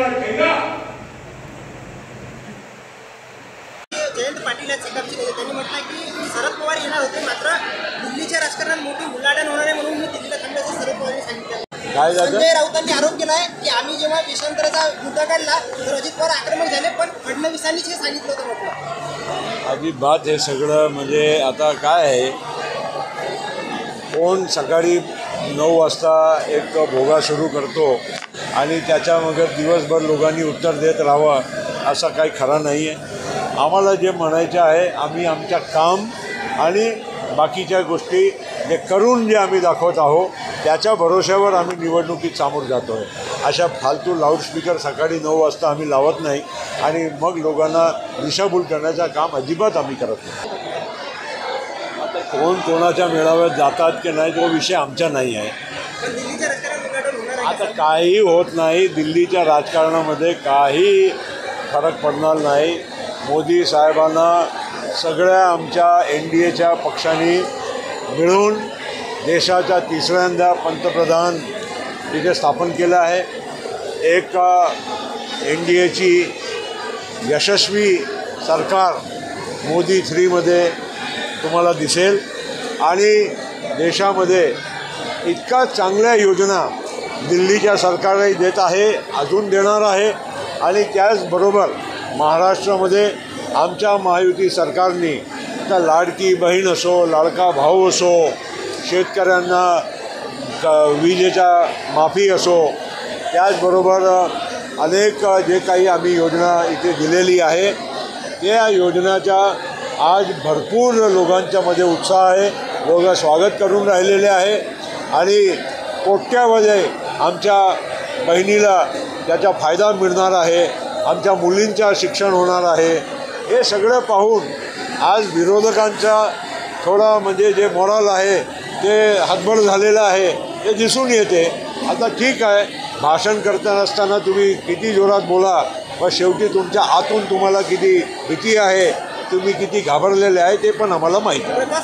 जयंत पाटील या चेकअपची गेले त्यांनी म्हटलं की शरद पवार येणार होते, मात्र दिल्लीच्या राजकारणात मोठी उलाढाल होणार आहे म्हणून मी दिल्लीला थांबल्याचं शरद पवारांनी सांगितलं। संजय राऊतांनी आरोप केला आहे की आम्ही जेव्हा देशांतराचा मुद्दा काढला तर अजित पवार आक्रमक झाले, पण फडणवीसांनीच हे सांगितलं होतं म्हटलं। अजिबात हे सगळं म्हणजे आता काय आहे, कोण सकाळी 9 वाजता एक भोगा सुरू करतो आणि त्याच्या मग दिवसभर लोकांनी उत्तर देत राहावं असा काही खरा नाही आहे। आम्हाला जे म्हणायचं आहे, आम्ही आमच्या काम आणि बाकीच्या गोष्टी जे करून जे आम्ही दाखवत आहोत त्याच्या भरोश्यावर आम्ही निवडणुकीत सामोरं जातो आहे। अशा फालतू लाऊडस्पीकर सकाळी 9 वाजता आम्ही लावत नाही आणि मग लोकांना दिशाभूल करण्याचं काम अजिबात आम्ही करत नाही। आता कोण कोणाच्या मेळाव्यात जातात की नाही तो विषय आमचा नाही आहे। आता काही होत नाही, दिल्लीच्या राजकारणामध्ये काही फरक पडणार नाही। मोदी साहेबांना सगळ्या आमच्या NDAच्या पक्षांनी मिळून देशाचा तिसऱ्यांदा पंतप्रधान तिथे स्थापन केलं आहे। एक NDAची यशस्वी सरकार मोदी 3मध्ये तुम्हाला दिसेल आणि देशामध्ये इतका चांगल्या योजना दिल्लीच्या सरकारही देत आहे, अजून देणार आहे। आणि त्याचबरोबर महाराष्ट्रामध्ये आमच्या महायुती सरकारने आता लाडकी बहीण असो, लाडका भाऊ असो, शेतकऱ्यांना विजेच्या माफी असो, त्याचबरोबर अनेक जे काही आम्ही योजना इथे दिलेली आहे त्या योजनाच्या आज भरपूर लोकांच्यामध्ये उत्साह आहे, लोक स्वागत करून राहिलेले आहे आणि कोट्यामध्ये आमच्या बहिणीला त्याचा फायदा मिळणार आहे, आमच्या मुलींचं शिक्षण होणार आहे। हे सगळं पाहून आज विरोधकांचा थोडा म्हणजे जे मॉरल आहे ते हतबल झालेलं आहे हे दिसून येते। आता ठीक आहे, भाषण करता असताना तुम्ही किती जोरात बोला, पण शेवटी तुमच्या आतून तुम्हाला किती भीती आहे, तुम्ही किती घाबरलेले आहे ते पण आम्हाला माहिती आहे।